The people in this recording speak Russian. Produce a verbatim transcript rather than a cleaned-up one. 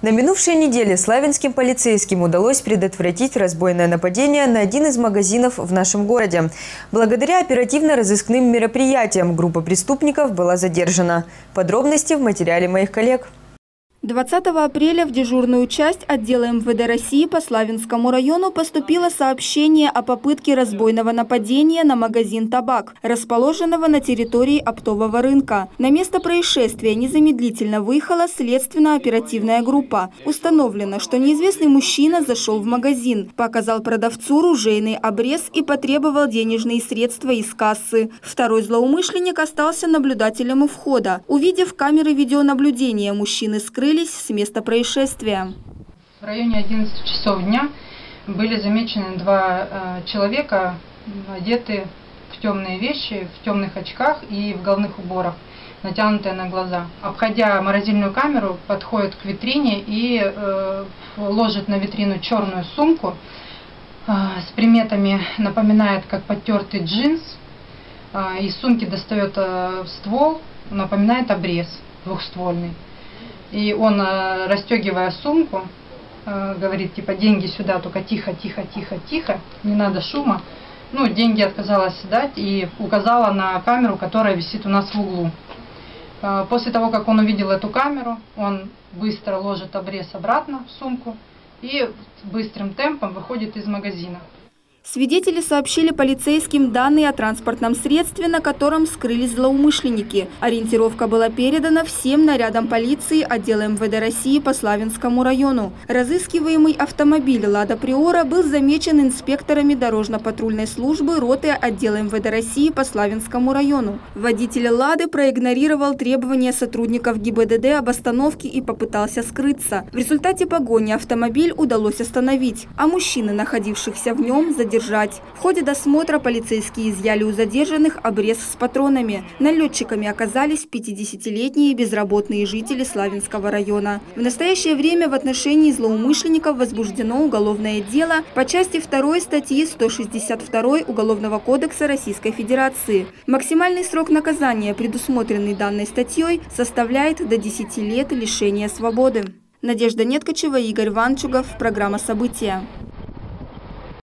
На минувшей неделе славянским полицейским удалось предотвратить разбойное нападение на один из магазинов в нашем городе. Благодаря оперативно-розыскным мероприятиям группа преступников была задержана. Подробности в материале моих коллег. двадцатого апреля в дежурную часть отдела эм вэ дэ России по Славянскому району поступило сообщение о попытке разбойного нападения на магазин «Табак», расположенного на территории оптового рынка. На место происшествия незамедлительно выехала следственно-оперативная группа. Установлено, что неизвестный мужчина зашел в магазин, показал продавцу ружейный обрез и потребовал денежные средства из кассы. Второй злоумышленник остался наблюдателем у входа. Увидев камеры видеонаблюдения, мужчины скрылись с места происшествия. В районе одиннадцати часов дня были замечены два э, человека, одеты в темные вещи, в темных очках и в головных уборах, натянутые на глаза. Обходя морозильную камеру, подходят к витрине и э, ложат на витрину черную сумку э, с приметами, напоминает как подтертый джинс. Э, из сумки достает э, ствол, напоминает обрез двухствольный. И он, расстегивая сумку, говорит, типа, деньги сюда, только тихо, тихо, тихо, тихо, не надо шума. Ну, деньги отказалась дать и указала на камеру, которая висит у нас в углу. После того, как он увидел эту камеру, он быстро ложит обрез обратно в сумку и быстрым темпом выходит из магазина. Свидетели сообщили полицейским данные о транспортном средстве, на котором скрылись злоумышленники. Ориентировка была передана всем нарядам полиции отдела эм вэ дэ России по Славянскому району. Разыскиваемый автомобиль «Лада Приора» был замечен инспекторами дорожно-патрульной службы роты отдела эм вэ дэ России по Славянскому району. Водитель «Лады» проигнорировал требования сотрудников гэ и бэ дэ дэ об остановке и попытался скрыться. В результате погони автомобиль удалось остановить, а мужчины, находившихся в нем, задержать. Держать. В ходе досмотра полицейские изъяли у задержанных обрез с патронами. Налетчиками оказались пятидесятилетние безработные жители Славянского района. В настоящее время в отношении злоумышленников возбуждено уголовное дело по части второй статьи сто шестьдесят два Уголовного кодекса Российской Федерации. Максимальный срок наказания, предусмотренный данной статьей, составляет до десяти лет лишения свободы. Надежда Неткачева, Игорь Ванчугов. Программа «События».